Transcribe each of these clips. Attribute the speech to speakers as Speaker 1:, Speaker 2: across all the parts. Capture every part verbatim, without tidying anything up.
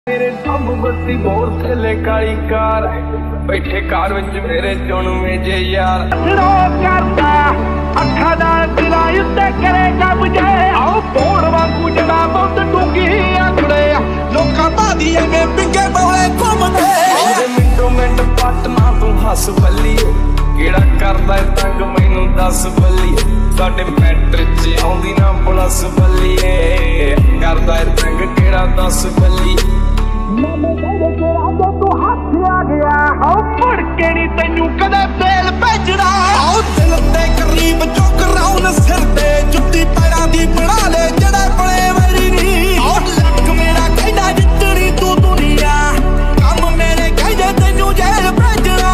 Speaker 1: मेरे सब बत्ती बोर थले काली कार बैठे कार विच मेरे चुन में जे यार करता अखा दा दिला उत्ते करेगा मुझे आओ बोर वांगू जड़ा बहुत डूंगी आंखड़े
Speaker 2: लोका बादी में पिंगे बोले घूमदे
Speaker 1: मेरे मिंटो मिंट पटना तू हस बल्ली केड़ा करदा तंग मैनू दस बल्ली साडे मैटर च आउंदी ना पुलिस बल्ली करदा तंग केड़ा दस बल्ली
Speaker 2: तेनू कदे तेल भेजना आओ दिल ते करीब जो कराउन सिर ते जुत्ती पैरां दी बना ले जड़े बड़े वरी नी आओ लक मेरा कहना जितनी तू दुनिया कम मेरे कहदे तेनू जेल भेजना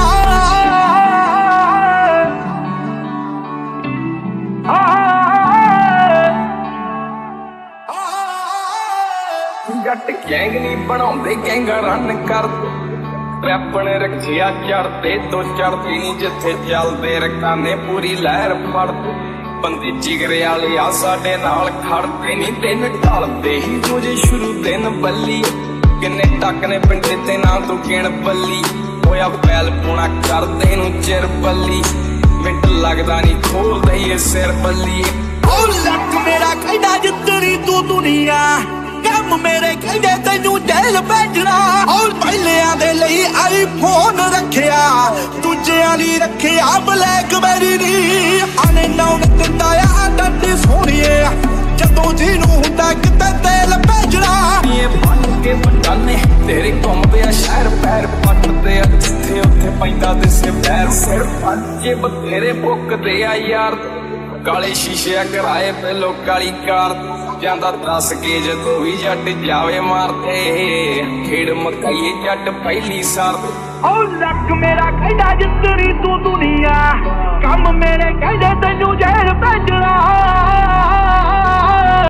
Speaker 1: जट गैंग नहीं बनाउंदे गैंग रन कर रैपण रखिया चढ़ते तो चढ़ती नहीं जिथे चलते रकाने पूरी लहर फड़ते बंदे जिगरे वाले आ साडे नाल खड़ते नहीं दिन ढलते ही तुझे शुरू दिन बल्ली किन्ने टक ने पिंडे ते ना तू किण बल्ली होया बैल पूना करदे नू चिर बल्ली मिंट लगदा नहीं खोल दईए सिर बल्ली
Speaker 2: ओ लक मेरा कहना जितनी तू दुनिया कम मेरे कहदे तेनू जेल भेजना और पहलियां दे लई आईफोन रखिया दूजियां लई रखिया ब्लैकबेरी नी आने नाउन दिंदा आ डड्डी सोहणीए जदों जीनू हुंदा किते तेल भेजना
Speaker 1: ये बन के बटाने तेरे घुमदे आ शहर पैर पटदे आ जिथे उत्थे पैंदा दिसे पैर सिर पंजे बतेरे भुकदे आ यार काले शीशे कराए पहलो काली कार जांदा दस के जदों भी जट जावे मारते खेड़ मकाइए जट पहली सार
Speaker 2: ओ लक मेरा कहना जितनी तू